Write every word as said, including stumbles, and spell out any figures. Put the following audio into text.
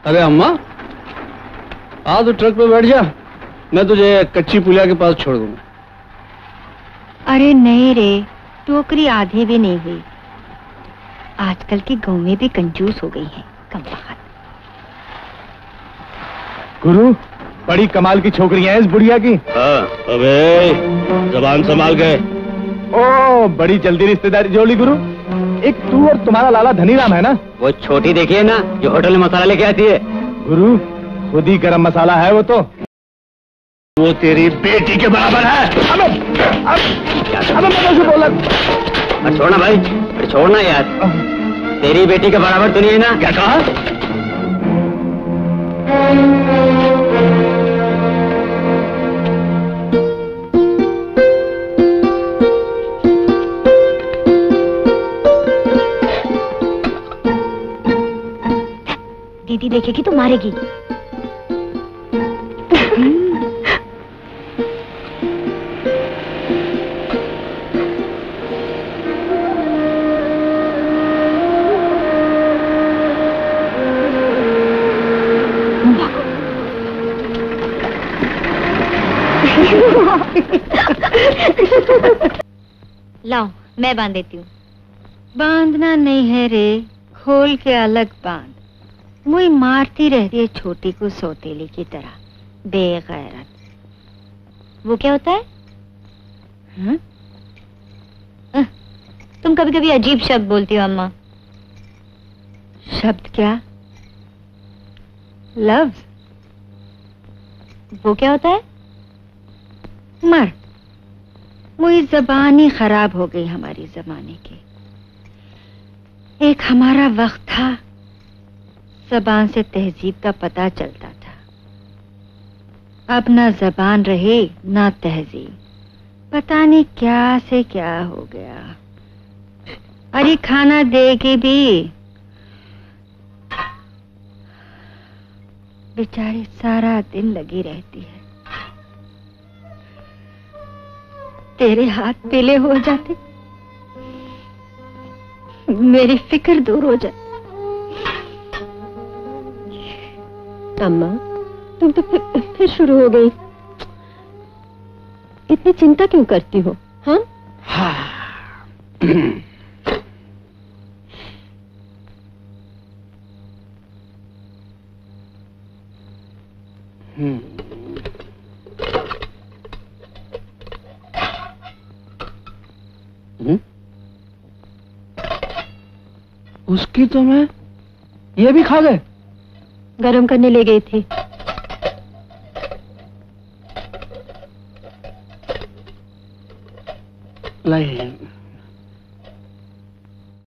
अरे अम्मा, आ तो ट्रक पे बैठ जा, मैं तुझे कच्ची पुलिया के पास छोड़ दूंगा। अरे नहीं रे, टोकरी आधे भी नहीं हुई। आजकल की गाँव में भी कंजूस हो गई है, कमबख्त। गुरु, बड़ी कमाल की छोकरियां हैं इस बुढ़िया की। हाँ, अबे जबान संभाल के। ओ, बड़ी जल्दी रिश्तेदारी जोड़ी गुरु। एक तू और तुम्हारा लाला धनीराम है ना? वो छोटी देखिए ना, जो होटल में मसाला लेके आती है। गुरु, खुद ही गरम मसाला है वो तो। वो तेरी बेटी के बराबर है। अबे, अब, अबे मैं कैसे बोला? अरे छोड़ना भाई, अरे छोड़ना यार। तेरी बेटी के बराबर तो नहीं है ना? क्या कहा? दीदी देखेगी तो मारेगी। लाओ, मैं बांध देती हूँ। बांधना नहीं है रे, खोल के अलग बांध। मुझे मारती रहती है छोटी को सौतेली की तरह, बेगैरत। वो क्या होता है? हा? आ, तुम कभी कभी अजीब शब्द बोलती हो अम्मा। शब्द क्या? लव्स। वो क्या होता है? मर्द। मुझे जबान ही खराब हो गई हमारी जमाने की। एक हमारा वक्त था, जबान से तहजीब का पता चलता था। अब ना जबान रहे ना तहजीब, पता नहीं क्या से क्या हो गया। अरे खाना दे के भी बेचारी सारा दिन लगी रहती है। तेरे हाथ पीले हो जाते, मेरी फिक्र दूर हो जाती। अम्मा, तुम तो फिर, फिर शुरू हो गई। इतनी चिंता क्यों करती हो? हाँ? उसकी तो मैं ये भी खा गए। गरम करने ले गई थी। लाई